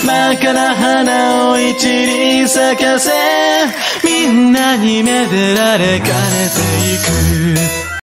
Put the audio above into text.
真っ赤な花を一輪咲かせみんなにめでられ枯れていく